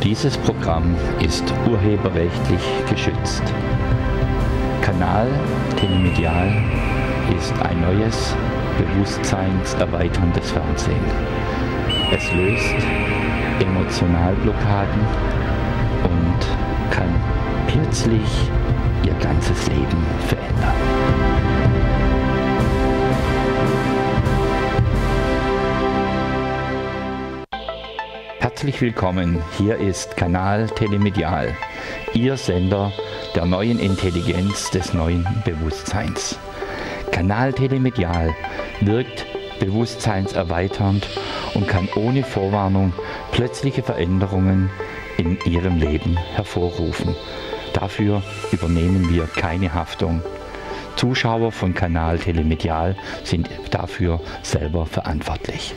Dieses Programm ist urheberrechtlich geschützt. Kanal Telemedial ist ein neues, bewusstseinserweiterndes Fernsehen. Es löst Emotionalblockaden und kann plötzlich Ihr ganzes Leben verändern. Herzlich willkommen, hier ist Kanal Telemedial, Ihr Sender der neuen Intelligenz des neuen Bewusstseins. Kanal Telemedial wirkt bewusstseinserweiternd und kann ohne Vorwarnung plötzliche Veränderungen in Ihrem Leben hervorrufen. Dafür übernehmen wir keine Haftung. Zuschauer von Kanal Telemedial sind dafür selber verantwortlich.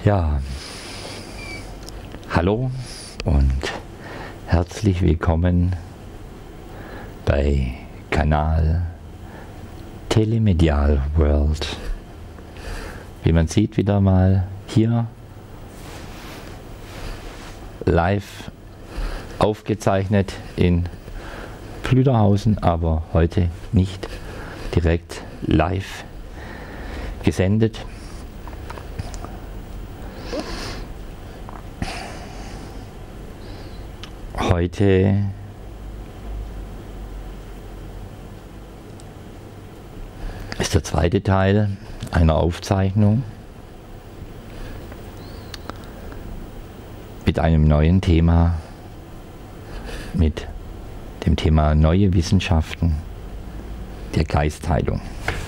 Ja, hallo und herzlich willkommen bei Kanal Telemedial World. Wie man sieht, wieder mal hier live aufgezeichnet in Plüderhausen, aber heute nicht direkt live gesendet. Heute ist der zweite Teil einer Aufzeichnung mit einem neuen Thema, mit dem Thema neue Wissenschaften der Geistheilung.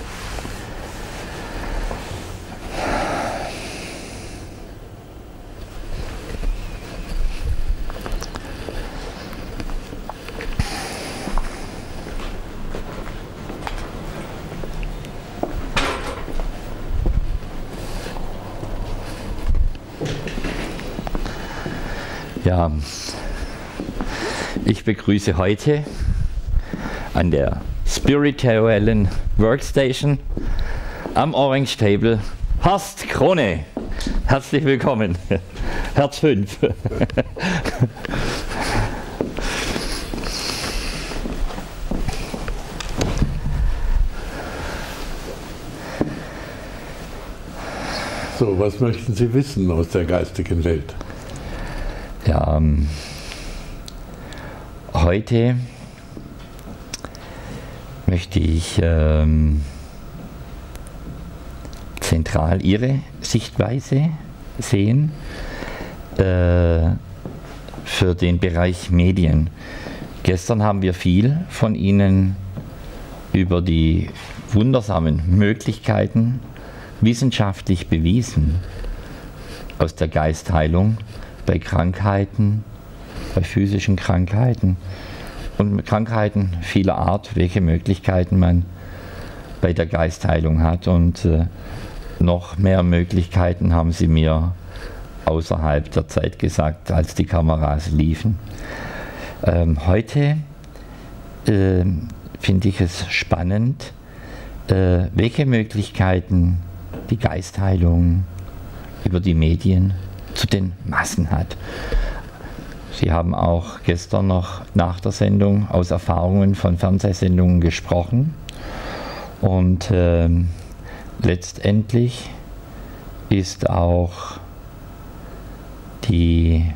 Ja, ich begrüße heute an der spirituellen Workstation am Orange Table Horst Krone. Herzlich willkommen. Herz 5. So, was möchten Sie wissen aus der geistigen Welt? Ja, heute möchte ich zentral Ihre Sichtweise sehen für den Bereich Medien. Gestern haben wir viel von Ihnen über die wundersamen Möglichkeiten wissenschaftlich bewiesen aus der Geistheilung bei Krankheiten, bei physischen Krankheiten und Krankheiten vieler Art, welche Möglichkeiten man bei der Geistheilung hat. Und noch mehr Möglichkeiten haben sie mir außerhalb der Zeit gesagt, als die Kameras liefen. Heute finde ich es spannend, welche Möglichkeiten die Geistheilung über die Medien zu den Massen hat. Sie haben auch gestern noch nach der Sendung aus Erfahrungen von Fernsehsendungen gesprochen und letztendlich ist auch die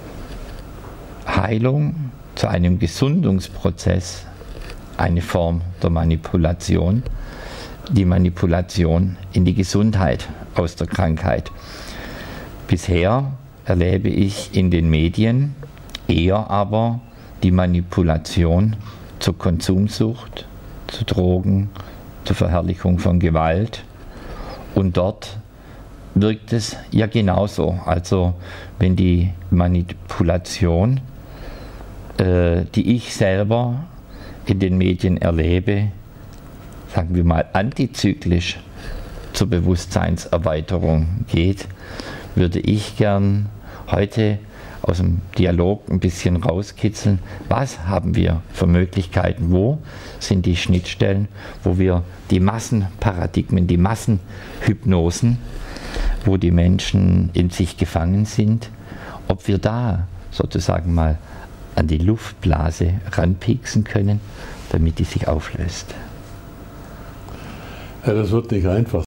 Heilung zu einem Gesundungsprozess eine Form der Manipulation, die Manipulation in die Gesundheit aus der Krankheit. Bisher erlebe ich in den Medien eher aber die Manipulation zur Konsumsucht, zu Drogen, zur Verherrlichung von Gewalt. Und dort wirkt es ja genauso. Also wenn die Manipulation, die ich selber in den Medien erlebe, sagen wir mal antizyklisch zur Bewusstseinserweiterung geht, würde ich gern heute aus dem Dialog ein bisschen rauskitzeln, was haben wir für Möglichkeiten, wo sind die Schnittstellen, wo wir die Massenparadigmen, die Massenhypnosen, wo die Menschen in sich gefangen sind, ob wir da sozusagen mal an die Luftblase ranpieksen können, damit die sich auflöst. Ja, das wird nicht einfach